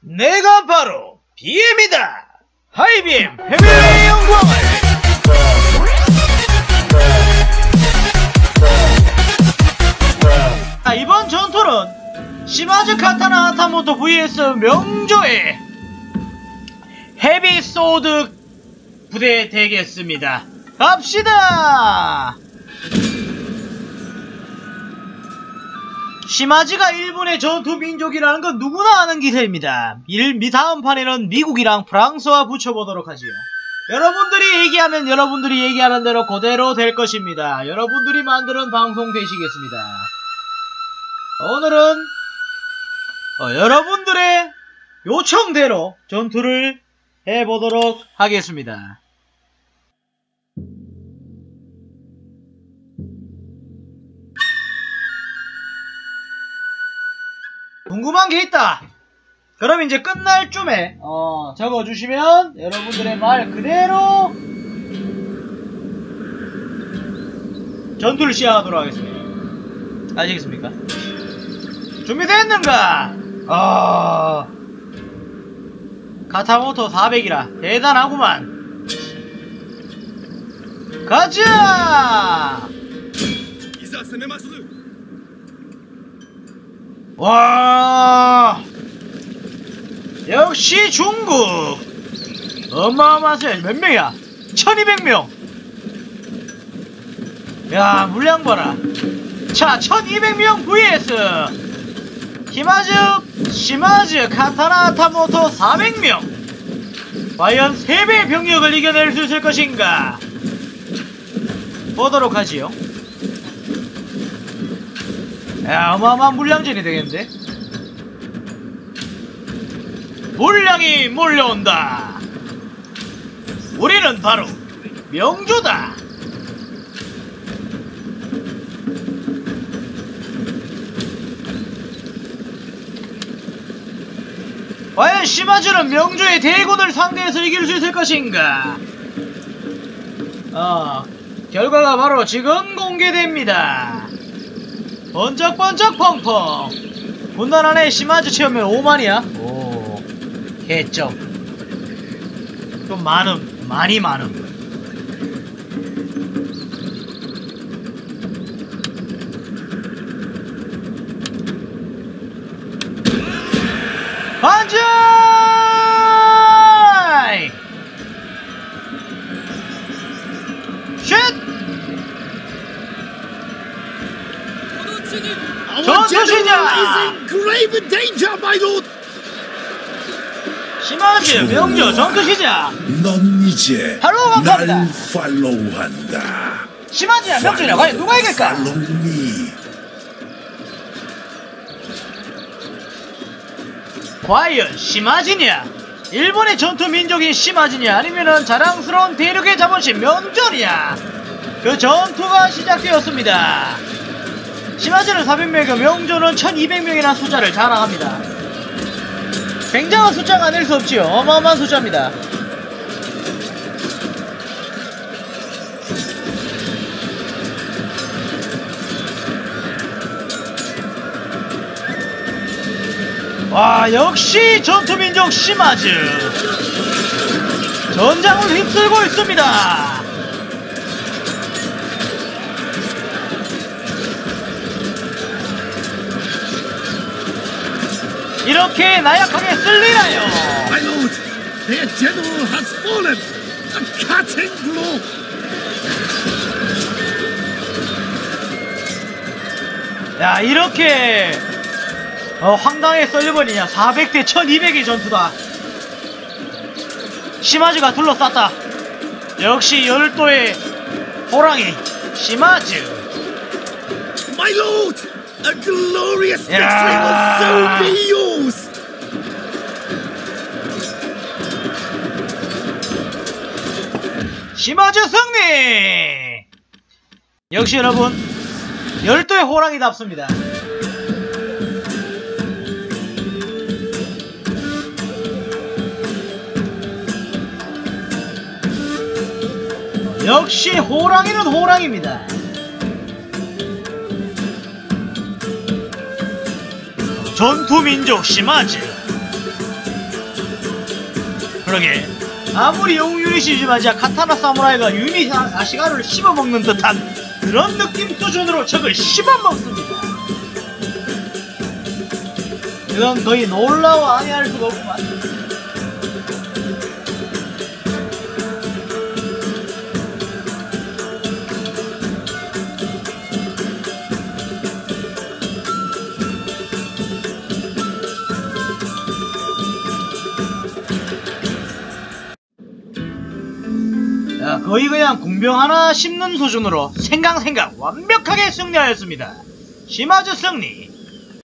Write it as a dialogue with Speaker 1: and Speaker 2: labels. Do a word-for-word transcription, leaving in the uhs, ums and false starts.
Speaker 1: 내가 바로 비엠이다. 하이비엠 해외의 영광을. 자, 이번 전투는 시마즈 카타나 하타모토 vs 명조의 헤비 소드 부대 되겠습니다. 갑시다. 시마즈가 일본의 전투 민족이라는 건 누구나 아는 기세입니다. 일, 미 다음 판에는 미국이랑 프랑스와 붙여보도록 하지요. 여러분들이 얘기하면 여러분들이 얘기하는 대로 그대로 될 것입니다. 여러분들이 만드는 방송 되시겠습니다. 오늘은 어, 여러분들의 요청대로 전투를 해보도록 하겠습니다. 궁금한 게 있다. 그럼 이제 끝날 쯤에 어, 적어주시면 여러분들의 말 그대로 전투를 시작하도록 하겠습니다. 아시겠습니까? 준비됐는가? 아, 카타모토 사백이라 대단하구만. 가자! 와, 역시 중국 어마어마하세. 몇 명이야? 천이백 명. 야, 물량 봐라. 자, 천이백 명 vs 히마즈 시마즈 카타나 하타모토 사백 명. 과연 세 배의 병력을 이겨낼 수 있을 것인가 보도록 하지요. 야, 어마어마한 물량전이 되겠는데? 물량이 몰려온다. 우리는 바로 명조다. 과연 시마즈는 명조의 대군을 상대해서 이길 수 있을 것인가? 어, 결과가 바로 지금 공개됩니다. 번쩍번쩍 펑펑. 분단 안에 시마즈 채우면 오만이야? 오, 개쩍. 좀 많음, 많이 많음. 반자이! 쉣! 전투시작! 시마즈 명조 전투시작!
Speaker 2: 넌 이제
Speaker 1: 바로 감사합니다.
Speaker 2: 날 팔로우한다.
Speaker 1: 시마즈야 명조냐 과연 누가 이길까?
Speaker 2: Follow me.
Speaker 1: 과연 시마즈냐? 일본의 전투 민족인 시마즈냐? 아니면은 자랑스러운 대륙의 자본심 명조냐? 그 전투가 시작되었습니다. 시마즈는 사백 명이고 명조는 천이백 명이라는 숫자를 자랑합니다. 굉장한 숫자가 아닐 수 없지요. 어마어마한 숫자입니다. 와, 역시 전투민족 시마즈 전장을 휩쓸고 있습니다. 이렇게 나약하게 쓸리나요?
Speaker 2: My lord, their general has fallen. A cutting blow.
Speaker 1: 야, 이렇게 어, 황당하게 썰려버리냐. 사백 대 천이백의 전투다. 시마즈가 둘러쌌다. 역시 열도의 호랑이 시마즈.
Speaker 2: My lord, a glorious victory will soon be yours.
Speaker 1: 시마즈 승리. 역시 여러분 열도의 호랑이답습니다. 역시 호랑이는 호랑이입니다. 전투민족 시마즈 그러게 아무리 영웅 유닛이지만 진짜 카타나 사무라이가 유닛 아시가루를 씹어먹는 듯한 그런 느낌 수준으로 적을 씹어먹습니다. 이건 거의 놀라워 아니할 수가 없구만. 야, 거의 그냥 공병 하나 씹는 수준으로 생강생강 완벽하게 승리하였습니다. 시마즈 승리.